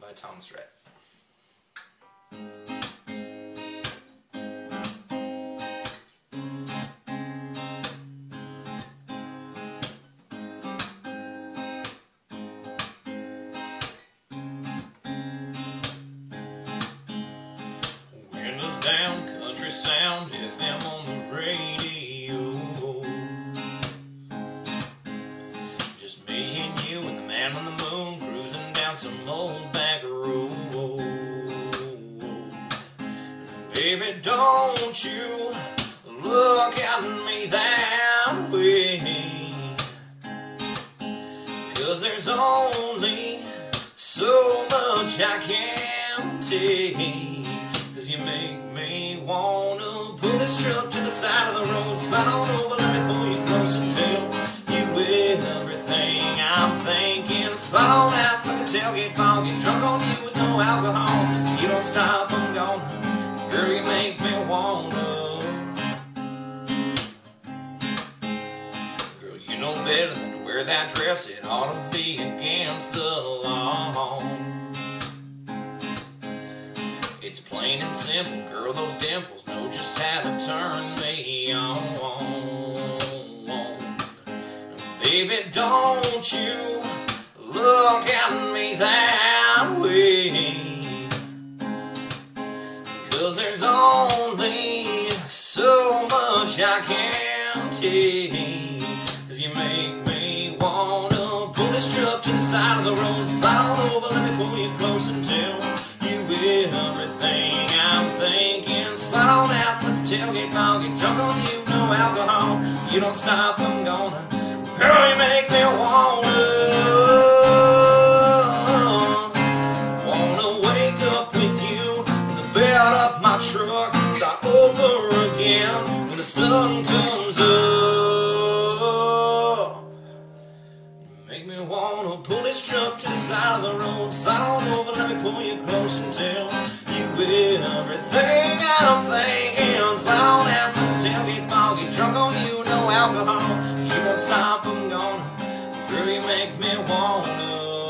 by Thomas Rhett. Windows down, country sound, FM on the radio. Just me and you and the man on the moon cruising down some old back road. Baby, don't you look at me that way, 'cause there's only so much I can take. You make me wanna pull this truck to the side of the road, slide on over, let me pull you close and tell you everything I'm thinking. Slide on out like a tailgate ball, get drunk on you with no alcohol. If you don't stop, I'm gonna. Girl, you make me wanna. Girl, you know better than to wear that dress. It ought to be against the law. It's plain and simple, girl, those dimples know just how to turn me on. Baby, don't you look at me that way, 'cause there's only so much I can take. 'Cause you make me wanna pull this truck to the side of the road, slide on over, let me pull you close and tell everything I'm thinking. Slide on out, let the tailgate ball, get drunk on you, no alcohol. If you don't stop, I'm gonna. Girl, you make me wanna wake up with you, with the bed up my truck, start over again when the sun comes up. Make me wanna pull this truck to the side of the road, slide on over, let me pull you close and tell you everything I'm thinking. Slide on out with the tailgate ball, get drunk on you, no alcohol. If you don't stop, I'm gonna. Girl, you make me wanna.